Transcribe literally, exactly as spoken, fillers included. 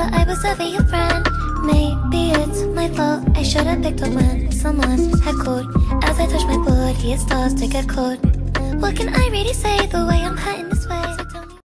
but I was never your friend. Maybe it's my fault, I should've picked up when someone had called. As I touch my body, it starts to get cold. What can I really say, the way I'm hurting this way?